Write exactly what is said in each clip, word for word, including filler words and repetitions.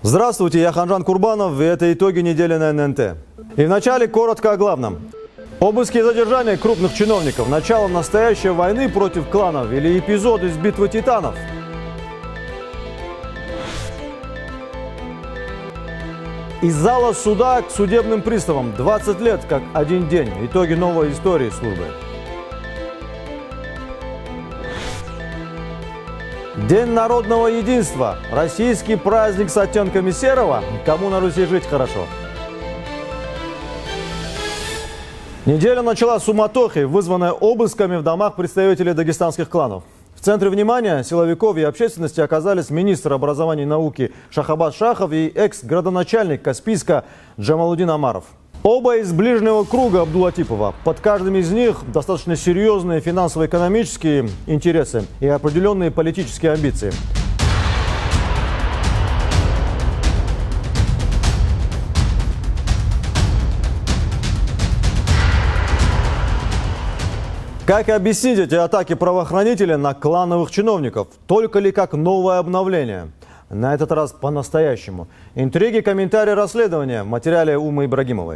Здравствуйте, я Ханжан Курбанов, и это итоги недели на эн эн тэ. И вначале коротко о главном. Обыски и задержания крупных чиновников, начало настоящей войны против кланов или эпизод из битвы титанов. Из зала суда к судебным приставам. двадцать лет, как один день. Итоги новой истории службы. День народного единства. Российский праздник с оттенками серого. Кому на Руси жить хорошо. Неделя начала суматохой, вызванная обысками в домах представителей дагестанских кланов. В центре внимания силовиков и общественности оказались министр образования и науки Шахабаз Шахов и экс-градоначальник Каспийска Джамалудин Омаров. Оба из ближнего круга Абдулатипова. Под каждым из них достаточно серьезные финансово-экономические интересы и определенные политические амбиции. Как объяснить эти атаки правоохранителей на клановых чиновников? Только ли как новое обновление? На этот раз по-настоящему. Интриги, комментарии, расследования в материале Умы Ибрагимовой.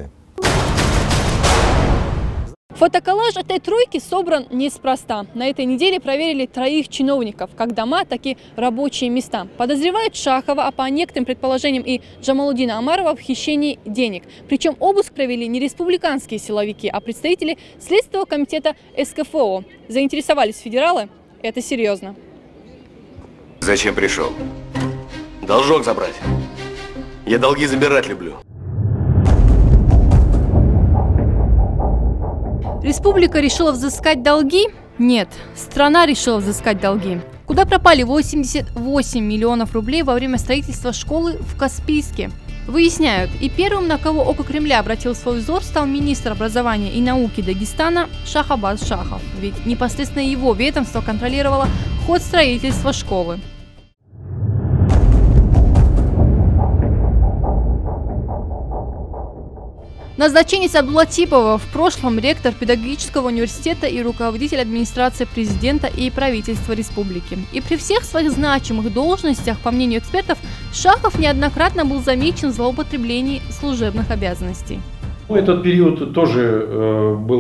Фотоколлаж этой тройки собран неспроста. На этой неделе проверили троих чиновников, как дома, так и рабочие места. Подозревают Шахова, а по некоторым предположениям и Джамалудина Омарова в хищении денег. Причем обыск провели не республиканские силовики, а представители Следственного комитета эс ка эф о. Заинтересовались федералы? Это серьезно. Зачем пришел? Должок забрать. Я долги забирать люблю. Республика решила взыскать долги? Нет, страна решила взыскать долги. Куда пропали восемьдесят восемь миллионов рублей во время строительства школы в Каспийске? Выясняют, и первым, на кого око Кремля обратил свой взор, стал министр образования и науки Дагестана Шахабаз Шахов. Ведь непосредственно его ведомство контролировало ход строительства школы. Назначенец Абдулатипова, в прошлом ректор педагогического университета и руководитель администрации президента и правительства республики. И при всех своих значимых должностях, по мнению экспертов, Шахов неоднократно был замечен в злоупотреблении служебных обязанностей. Этот период тоже э, был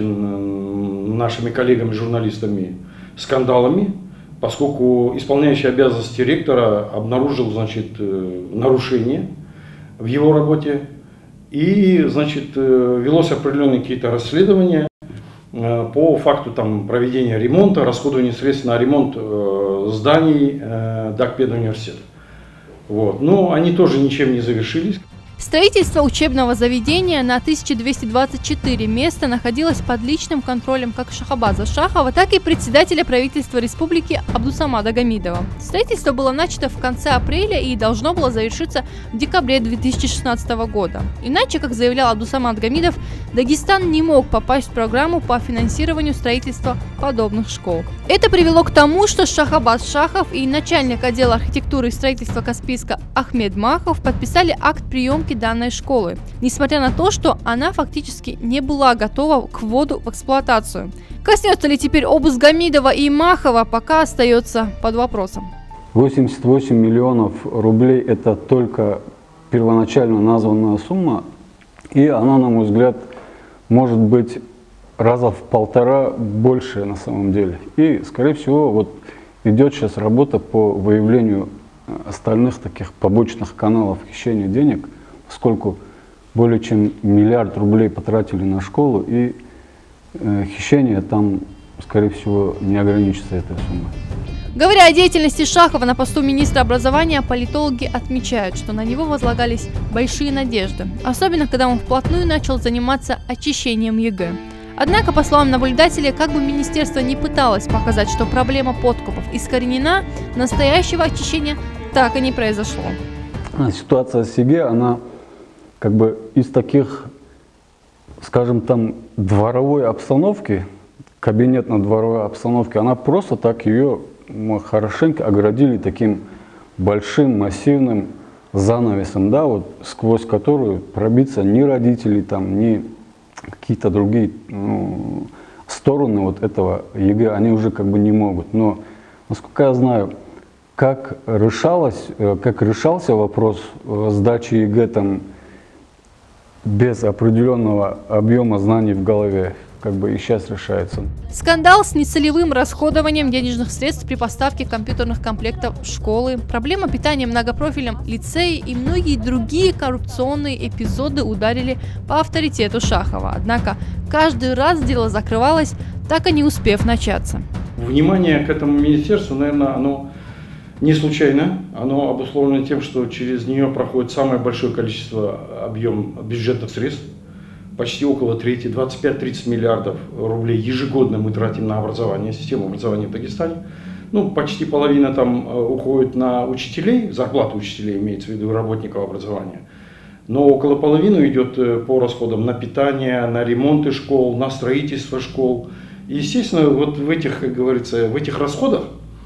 отмечен нашими коллегами-журналистами скандалами, поскольку исполняющий обязанности ректора обнаружил, значит, э, нарушения в его работе. И, значит, велось определенные какие-то расследования по факту там, проведения ремонта, расходования средств на ремонт зданий Дагпедуниверситета. Вот. Но они тоже ничем не завершились. Строительство учебного заведения на тысяча двести двадцать четыре места находилось под личным контролем как Шахабаза Шахова, так и председателя правительства республики Абдусамада Гамидова. Строительство было начато в конце апреля и должно было завершиться в декабре две тысячи шестнадцатого года. Иначе, как заявлял Абдусамад Гамидов, Дагестан не мог попасть в программу по финансированию строительства подобных школ. Это привело к тому, что Шахабаз Шахов и начальник отдела архитектуры и строительства Каспийска Ахмед Махов подписали акт приемки данной школы, несмотря на то, что она фактически не была готова к вводу в эксплуатацию. Коснется ли теперь обыск Гамидова и Махова, пока остается под вопросом. восемьдесят восемь миллионов рублей – это только первоначально названная сумма, и она, на мой взгляд, может быть раза в полтора больше на самом деле. И, скорее всего, вот идет сейчас работа по выявлению остальных таких побочных каналов хищения денег, поскольку более чем миллиард рублей потратили на школу, и э, хищение там, скорее всего, не ограничится этой суммой. Говоря о деятельности Шахова на посту министра образования, политологи отмечают, что на него возлагались большие надежды, особенно когда он вплотную начал заниматься очищением е гэ. Однако, по словам наблюдателей, как бы министерство не пыталось показать, что проблема подкупов искоренена, настоящего очищения так и не произошло. Ситуация с е гэ, она как бы из таких, скажем там, дворовой обстановки, кабинетно-дворовой обстановки, она просто так ее мы хорошенько оградили таким большим массивным занавесом, да, вот сквозь которую пробиться ни родители, там, ни какие-то другие ну, стороны вот этого е гэ, они уже как бы не могут. Но, насколько я знаю, как решалось, как решался вопрос сдачи ЕГЭ там без определенного объема знаний в голове, как бы и сейчас решается. Скандал с нецелевым расходованием денежных средств при поставке компьютерных комплектов в школы, проблема питания в многопрофильном лицее и многие другие коррупционные эпизоды ударили по авторитету Шахова. Однако каждый раз дело закрывалось, так и не успев начаться. Внимание к этому министерству, наверное, оно не случайно. Оно обусловлено тем, что через нее проходит самое большое количество объем бюджетных средств. Почти около трети, двадцать пять — тридцать миллиардов рублей ежегодно мы тратим на образование, систему образования в Дагестане. Ну, почти половина там уходит на учителей, зарплату учителей имеется в виду, работников образования. Но около половины идет по расходам на питание, на ремонты школ, на строительство школ. И, естественно, вот в этих, как говорится, в этих расходах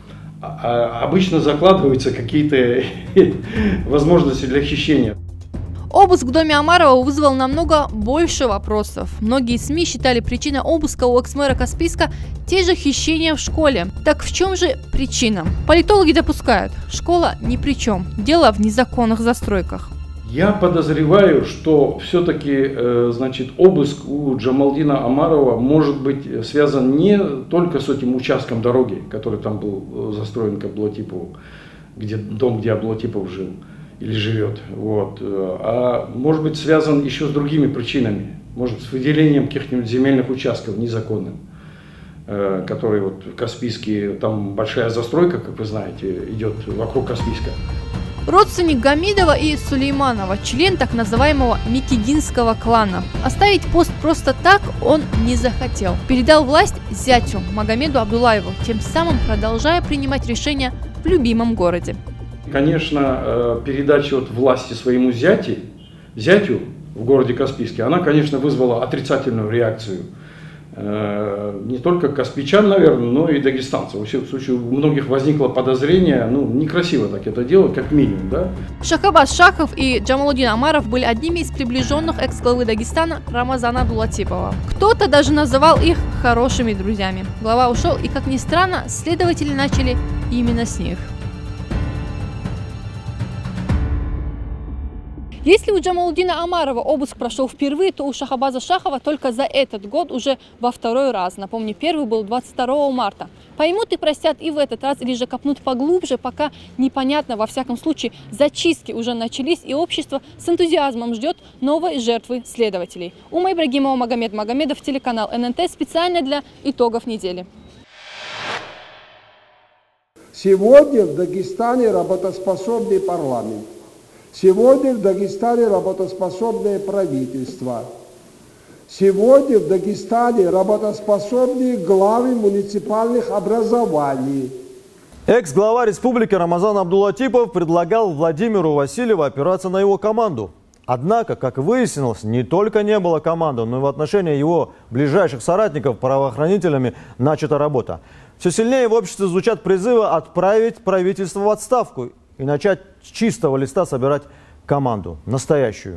обычно закладываются какие-то возможности для хищения. Обыск в доме Омарова вызвал намного больше вопросов. Многие СМИ считали причиной обыска у экс-мэра Каспийска те же хищения в школе. Так в чем же причина? Политологи допускают, школа ни при чем, дело в незаконных застройках. Я подозреваю, что все-таки, э, значит, обыск у Джамалдина Омарова может быть связан не только с этим участком дороги, который там был застроен к Аблатипову, где, дом, где Аблатипов жил или живет, вот, а может быть связан еще с другими причинами, может с выделением каких-нибудь земельных участков незаконным, э, которые вот в Каспийске, там большая застройка, как вы знаете, идет вокруг Каспийска. Родственник Гамидова и Сулейманова, член так называемого Микидинского клана. Оставить пост просто так он не захотел. Передал власть зятю Магомеду Абдуллаеву, тем самым продолжая принимать решения в любимом городе. Конечно, передача вот власти своему зяте, зятю в городе Каспийске, она, конечно, вызвала отрицательную реакцию. Не только каспийчан, наверное, но и дагестанцев. Во всяком случае, у многих возникло подозрение, ну, некрасиво так это делать, как минимум, да? Шахабаз Шахов и Джамалудин Омаров были одними из приближенных экс-главы Дагестана Рамазана Абдулатипова. Кто-то даже называл их хорошими друзьями. Глава ушел, и, как ни странно, следователи начали именно с них. Если у Джамалудина Омарова обыск прошел впервые, то у Шахабаза Шахова только за этот год уже во второй раз. Напомню, первый был двадцать второго марта. Поймут и простят и в этот раз, или же копнут поглубже, пока непонятно. Во всяком случае, зачистки уже начались, и общество с энтузиазмом ждет новой жертвы следователей. Ума Ибрагимова, Магомед Магомедов, телеканал эн эн тэ, специально для итогов недели. Сегодня в Дагестане работоспособный парламент. Сегодня в Дагестане работоспособное правительство. Сегодня в Дагестане работоспособные главы муниципальных образований. Экс-глава республики Рамазан Абдулатипов предлагал Владимиру Васильеву опираться на его команду. Однако, как выяснилось, не только не было команды, но и в отношении его ближайших соратников правоохранителями начата работа. Все сильнее в обществе звучат призывы отправить правительство в отставку и начать с чистого листа собирать команду, настоящую.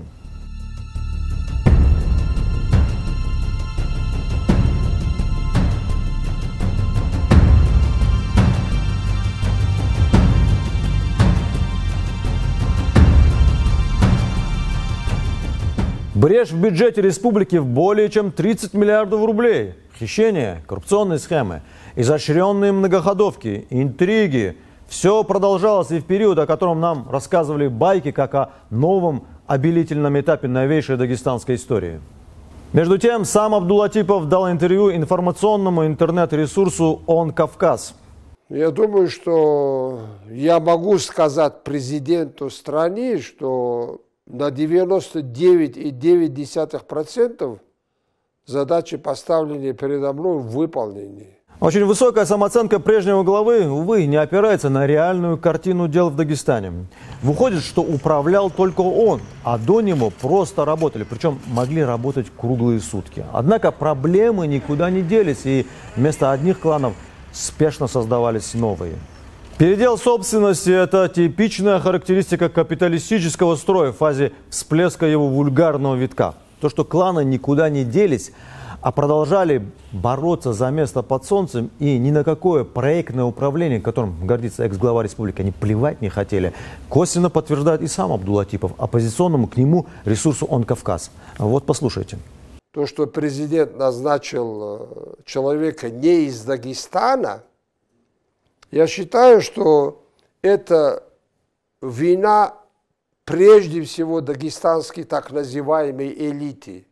Брешь в бюджете республики в более чем тридцать миллиардов рублей. Хищения, коррупционные схемы, изощренные многоходовки, интриги. Все продолжалось и в период, о котором нам рассказывали байки, как о новом обелительном этапе новейшей дагестанской истории. Между тем, сам Абдулатипов дал интервью информационному интернет-ресурсу «Он Кавказ». Я думаю, что я могу сказать президенту страны, что на девяносто девять и девять десятых процента задачи, поставленные передо мной, выполнены. Очень высокая самооценка прежнего главы, увы, не опирается на реальную картину дел в Дагестане. Выходит, что управлял только он, а до него просто работали, причем могли работать круглые сутки. Однако проблемы никуда не делись, и вместо одних кланов спешно создавались новые. Передел собственности – это типичная характеристика капиталистического строя в фазе всплеска его вульгарного витка. То, что кланы никуда не делись, а продолжали бороться за место под солнцем и ни на какое проектное управление, которым гордится экс-глава республики, они плевать не хотели, косвенно подтверждает и сам Абдулатипов, оппозиционному к нему ресурсу «Он Кавказ». Вот послушайте. То, что президент назначил человека не из Дагестана, я считаю, что это вина прежде всего дагестанской так называемой элиты.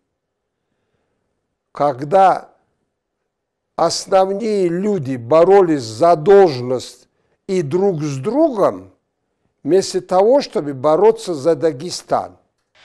Когда основные люди боролись за должность и друг с другом, вместо того, чтобы бороться за Дагестан.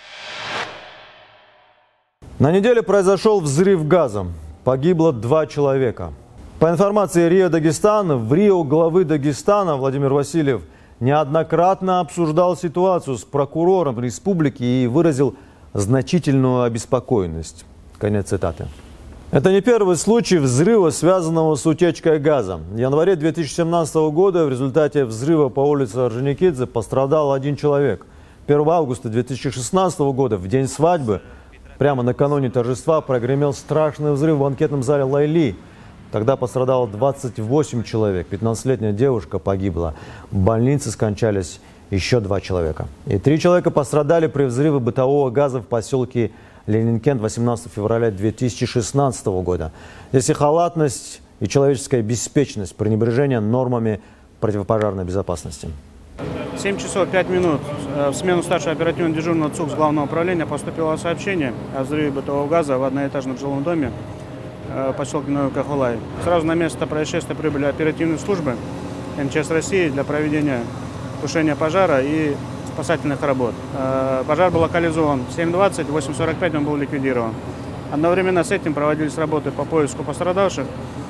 На неделе произошел взрыв газом. Погибло два человека. По информации РИА Дагестана, в Рио главы Дагестана Владимир Васильев неоднократно обсуждал ситуацию с прокурором республики и выразил значительную обеспокоенность. Конец цитаты. Это не первый случай взрыва, связанного с утечкой газа. В январе две тысячи семнадцатого года в результате взрыва по улице Орджоникидзе пострадал один человек. первого августа две тысячи шестнадцатого года, в день свадьбы, прямо накануне торжества, прогремел страшный взрыв в банкетном зале Лайли. Тогда пострадало двадцать восемь человек. пятнадцатилетняя девушка погибла. В больнице скончались еще два человека. И три человека пострадали при взрыве бытового газа в поселке Ленинкент восемнадцатого февраля две тысячи шестнадцатого года. Здесь и халатность, и человеческая беспечность, пренебрежение нормами противопожарной безопасности. семь часов пять минут в смену старшего оперативного дежурного ЦУК с Главного управления поступило сообщение о взрыве бытового газа в одноэтажном жилом доме в поселке Новый Кахулай. Сразу на место происшествия прибыли оперативные службы эм че эс России для проведения тушения пожара и спасательных работ. Пожар был локализован в семь двадцать, в восемь сорок пять он был ликвидирован. Одновременно с этим проводились работы по поиску пострадавших.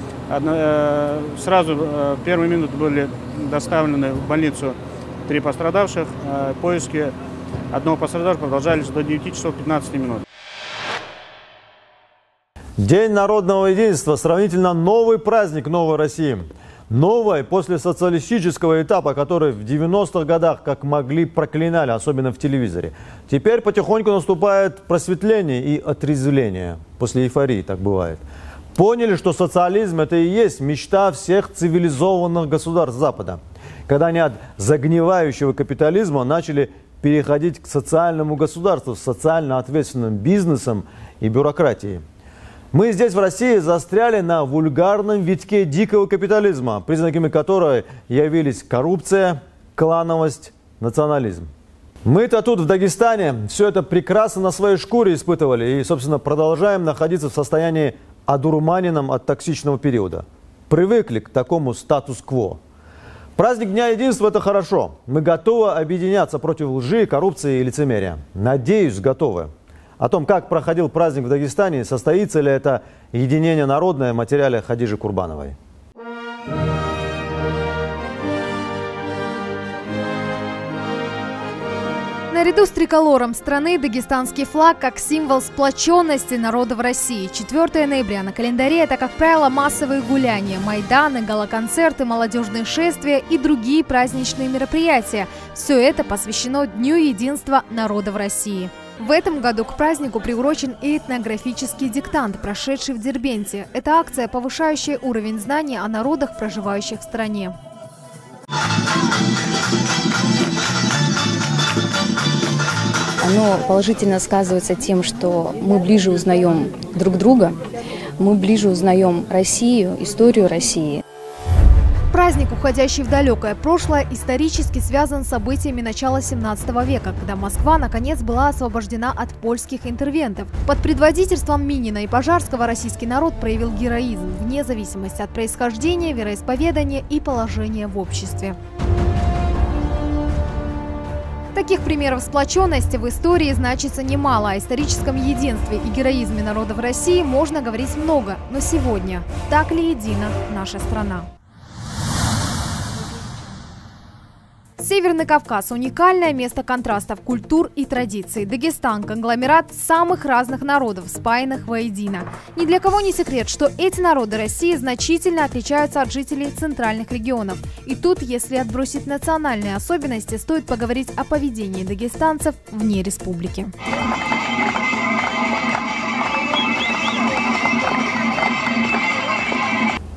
Сразу в первые минуты были доставлены в больницу три пострадавших. Поиски одного пострадавшего продолжались до девяти часов пятнадцати минут. День народного единства – сравнительно новый праздник новой России. Новой после социалистического этапа, который в девяностых годах как могли проклинали, особенно в телевизоре. Теперь потихоньку наступает просветление и отрезвление. После эйфории так бывает. Поняли, что социализм – это и есть мечта всех цивилизованных государств Запада. Когда они от загнивающего капитализма начали переходить к социальному государству с социально ответственным бизнесом и бюрократией. Мы здесь, в России, застряли на вульгарном витке дикого капитализма, признаками которого явились коррупция, клановость, национализм. Мы-то тут, в Дагестане, все это прекрасно на своей шкуре испытывали и, собственно, продолжаем находиться в состоянии одурманенном от токсичного периода. Привыкли к такому статус-кво. Праздник Дня Единства – это хорошо. Мы готовы объединяться против лжи, коррупции и лицемерия. Надеюсь, готовы. О том, как проходил праздник в Дагестане, состоится ли это единение народное, в материале Хадижи Курбановой. Наряду с триколором страны дагестанский флаг как символ сплоченности народа в России. четвёртого ноября на календаре – это, как правило, массовые гуляния, майданы, гала-концерты, молодежные шествия и другие праздничные мероприятия. Все это посвящено Дню единства народа в России. В этом году к празднику приурочен и этнографический диктант, прошедший в Дербенте. Это акция, повышающая уровень знаний о народах, проживающих в стране. Оно положительно сказывается тем, что мы ближе узнаем друг друга, мы ближе узнаем Россию, историю России. Праздник, уходящий в далекое прошлое, исторически связан с событиями начала семнадцатого века, когда Москва, наконец, была освобождена от польских интервентов. Под предводительством Минина и Пожарского российский народ проявил героизм, вне зависимости от происхождения, вероисповедания и положения в обществе. Таких примеров сплоченности в истории значится немало. О историческом единстве и героизме народа в России можно говорить много. Но сегодня так ли едина наша страна? Северный Кавказ – уникальное место контрастов культур и традиций. Дагестан – конгломерат самых разных народов, спаянных воедино. Ни для кого не секрет, что эти народы России значительно отличаются от жителей центральных регионов. И тут, если отбросить национальные особенности, стоит поговорить о поведении дагестанцев вне республики.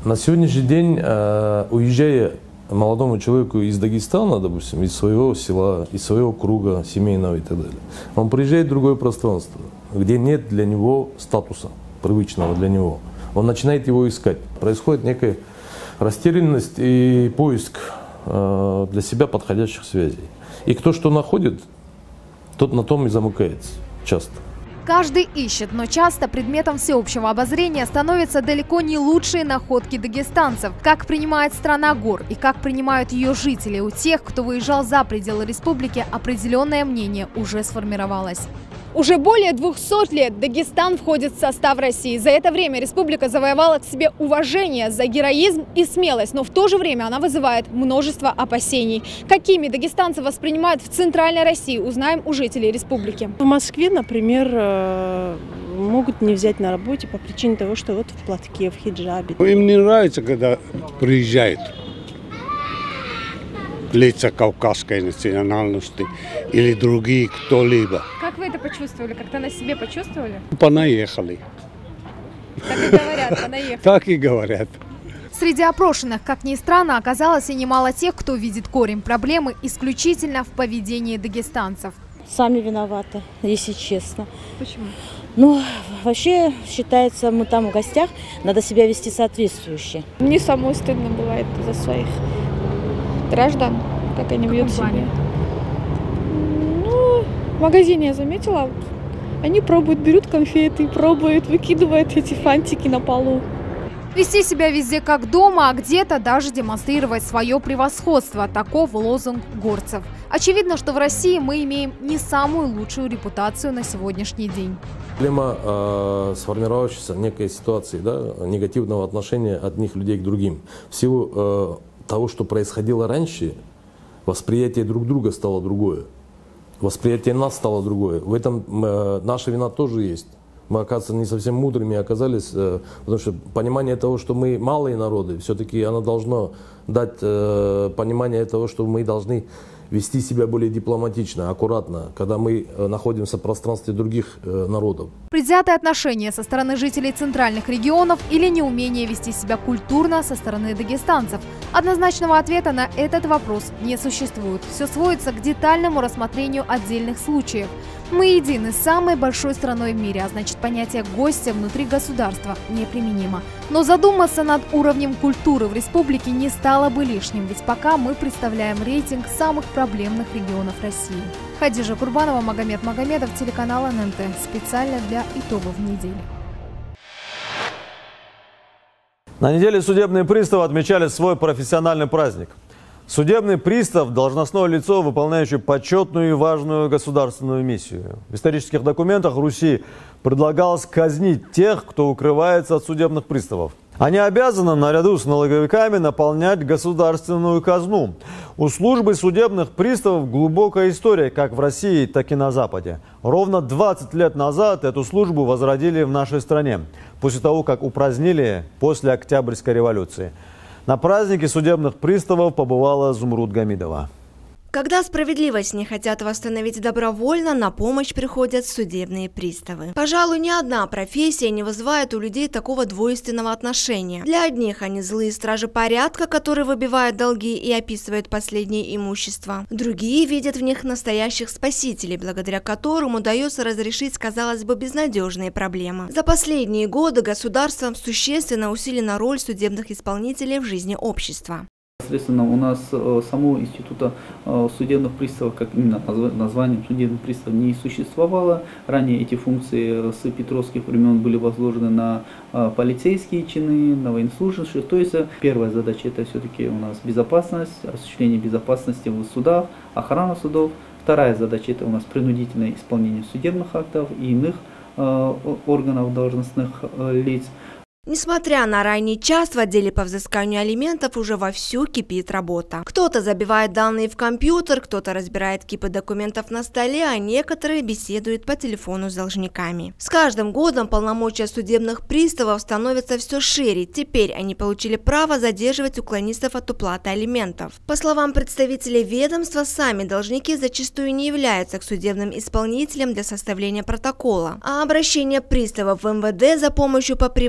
На сегодняшний день, э, уезжая молодому человеку из Дагестана, допустим, из своего села, из своего круга семейного и так далее, он приезжает в другое пространство, где нет для него статуса, привычного для него. Он начинает его искать. Происходит некая растерянность и поиск э, для себя подходящих связей. И кто что находит, тот на том и замыкается часто. Каждый ищет, но часто предметом всеобщего обозрения становятся далеко не лучшие находки дагестанцев. Как принимает страна гор и как принимают ее жители. У тех, кто выезжал за пределы республики, определенное мнение уже сформировалось. Уже более двухсот лет Дагестан входит в состав России. За это время республика завоевала к себе уважение за героизм и смелость, но в то же время она вызывает множество опасений. Какими дагестанцы воспринимают в Центральной России, узнаем у жителей республики. В Москве, например, могут не взять на работе по причине того, что вот в платке, в хиджабе. Им не нравится, когда приезжают лица кавказской национальности или другие кто-либо. Как вы это почувствовали? Как-то на себе почувствовали? Понаехали. Так и говорят, понаехали. Так и говорят. Среди опрошенных, как ни странно, оказалось и немало тех, кто видит корень проблемы исключительно в поведении дагестанцев. Сами виноваты, если честно. Почему? Ну, вообще, считается, мы там в гостях, надо себя вести соответствующе. Мне самой стыдно бывает за своих граждан, как они ведут себя. Ну, в магазине я заметила, они пробуют, берут конфеты, пробуют, выкидывают эти фантики на полу. Вести себя везде как дома, а где-то даже демонстрировать свое превосходство. Таков лозунг горцев. Очевидно, что в России мы имеем не самую лучшую репутацию на сегодняшний день. Проблема э, сформировавшейся некой ситуации, да, негативного отношения одних людей к другим. В силу э, того, что происходило раньше, восприятие друг друга стало другое. Восприятие нас стало другое. В этом э, наша вина тоже есть. Мы, оказывается, не совсем мудрыми оказались, э, потому что понимание того, что мы малые народы, все-таки оно должно дать э, понимание того, что мы должны вести себя более дипломатично, аккуратно, когда мы находимся в пространстве других э, народов. Предвзятое отношение со стороны жителей центральных регионов или неумение вести себя культурно со стороны дагестанцев. Однозначного ответа на этот вопрос не существует. Все сводится к детальному рассмотрению отдельных случаев. Мы едины с самой большой страной в мире, а значит, понятие гостя внутри государства неприменимо. Но задуматься над уровнем культуры в республике не стало бы лишним, ведь пока мы представляем рейтинг самых проблемных регионов России. Хадижа Курбанова, Магомед Магомедов, телеканал эн эн тэ. Специально для итогов недели. На неделе судебные приставы отмечали свой профессиональный праздник. Судебный пристав – должностное лицо, выполняющее почетную и важную государственную миссию. В исторических документах Руси предлагалось казнить тех, кто укрывается от судебных приставов. Они обязаны, наряду с налоговиками, наполнять государственную казну. У службы судебных приставов глубокая история как в России, так и на Западе. Ровно двадцать лет назад эту службу возродили в нашей стране, после того, как упразднили после Октябрьской революции. На празднике судебных приставов побывала Зумруд Гамидова. Когда справедливость не хотят восстановить добровольно, на помощь приходят судебные приставы. Пожалуй, ни одна профессия не вызывает у людей такого двойственного отношения. Для одних они злые стражи порядка, которые выбивают долги и описывают последнее имущество. Другие видят в них настоящих спасителей, благодаря которым удается разрешить, казалось бы, безнадежные проблемы. За последние годы государством существенно усилена роль судебных исполнителей в жизни общества. Соответственно, у нас э, самого института э, судебных приставов, как именно назв названием судебных приставов, не существовало. Ранее эти функции с петровских времен были возложены на э, полицейские чины, на военнослужащих. То есть первая задача — это все-таки у нас безопасность, осуществление безопасности в судах, охрана судов. Вторая задача — это у нас принудительное исполнение судебных актов и иных э, органов должностных э, лиц. Несмотря на ранний час, в отделе по взысканию алиментов уже вовсю кипит работа. Кто-то забивает данные в компьютер, кто-то разбирает кипы документов на столе, а некоторые беседуют по телефону с должниками. С каждым годом полномочия судебных приставов становятся все шире. Теперь они получили право задерживать уклонистов от уплаты алиментов. По словам представителей ведомства, сами должники зачастую не являются к судебным исполнителям для составления протокола. А обращение приставов в эм вэ дэ за помощью по приводу уклонистов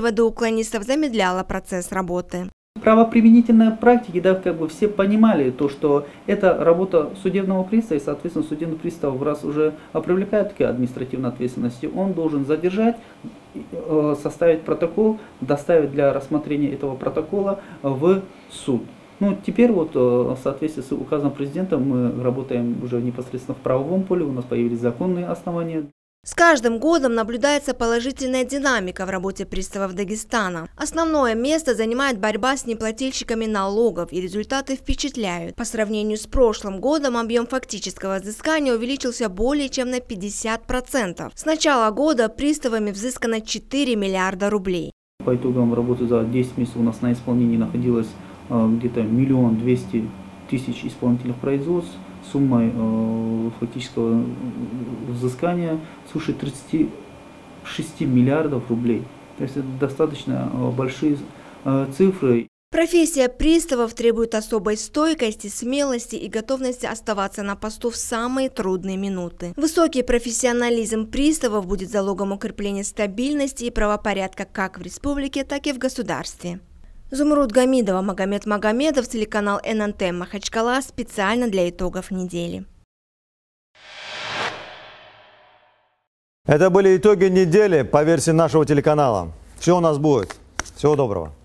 уклонистов замедляла процесс работы. Правоприменительной практики, да, как бы все понимали то, что это работа судебного пристава, и, соответственно, судебный пристав, раз уже привлекает к административной ответственности, он должен задержать, составить протокол, доставить для рассмотрения этого протокола в суд. Ну, теперь вот в соответствии с указом президента мы работаем уже непосредственно в правовом поле, у нас появились законные основания. С каждым годом наблюдается положительная динамика в работе приставов Дагестана. Основное место занимает борьба с неплательщиками налогов, и результаты впечатляют. По сравнению с прошлым годом объем фактического взыскания увеличился более чем на пятьдесят процентов. С начала года приставами взыскано четыре миллиарда рублей. По итогам работы за десять месяцев у нас на исполнении находилось где-то миллион двести тысяч исполнительных производств. Суммой э, фактического взыскания свыше тридцати шести миллиардов рублей. То есть это достаточно э, большие э, цифры. Профессия приставов требует особой стойкости, смелости и готовности оставаться на посту в самые трудные минуты. Высокий профессионализм приставов будет залогом укрепления стабильности и правопорядка как в республике, так и в государстве. Зумруд Гамидова, Магомед Магомедов, телеканал эн эн тэ Махачкала, специально для итогов недели. Это были итоги недели по версии нашего телеканала. Все у нас будет. Всего доброго.